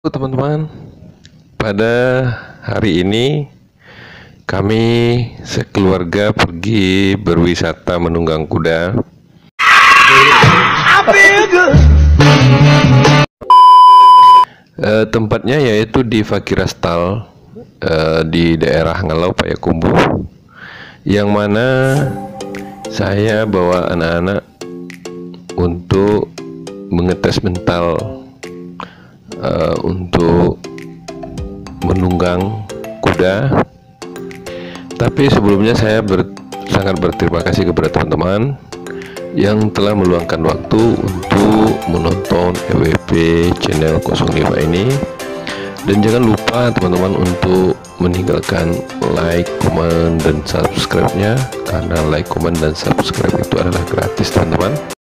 Teman-teman, pada hari ini kami sekeluarga pergi berwisata menunggang kuda. Tempatnya yaitu di Fakirastal, di daerah Ngalau Payakumbuh, yang mana saya bawa anak-anak untuk mengetes mental untuk menunggang kuda. Tapi sebelumnya saya sangat berterima kasih kepada teman-teman yang telah meluangkan waktu untuk menonton EWP channel 05 ini. Dan jangan lupa teman-teman untuk meninggalkan like, komen, dan subscribe-nya, karena like, komen, dan subscribe itu adalah gratis teman-teman.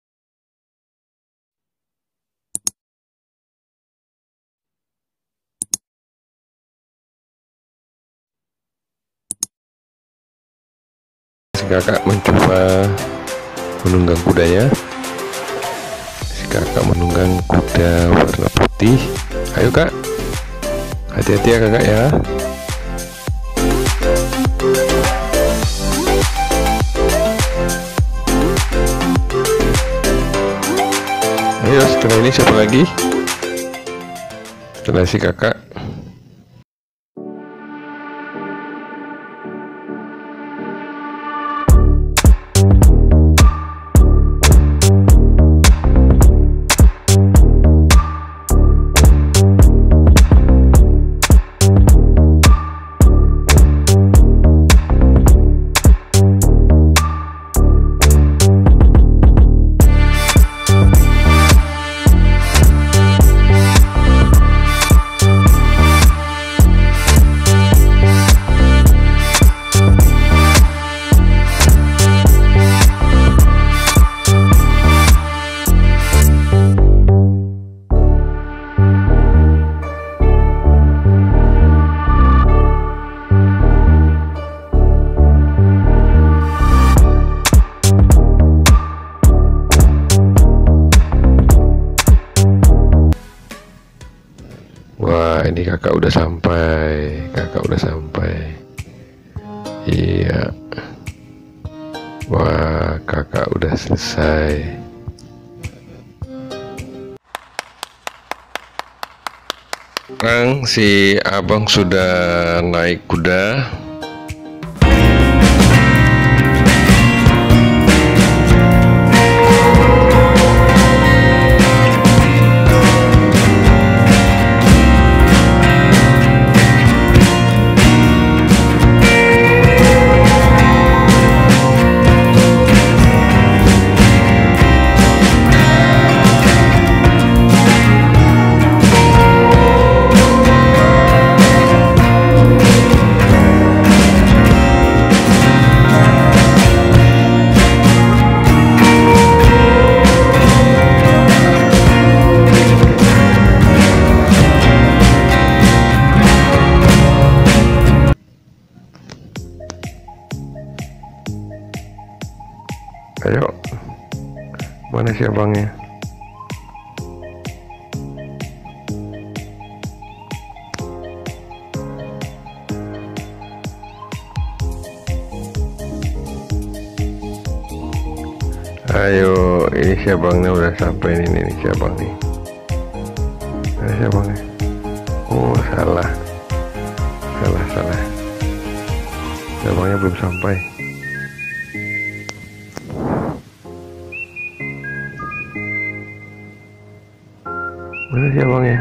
Si kakak mencoba menunggang kudanya. Si kakak menunggang kuda warna putih. Ayo kak, hati-hati ya kakak ya. Ayo, setelah ini siapa lagi? Setelah si kakak. Wah, ini kakak udah sampai. Kakak udah sampai. Iya. Wah, kakak udah selesai. Sekarang si abang sudah naik kuda. Ayo, mana si abangnya? Ayo, ini si abangnya udah sampai ini si abang nih. Mana si abangnya? Oh, salah. Si abangnya belum sampai. Mana sih abangnya?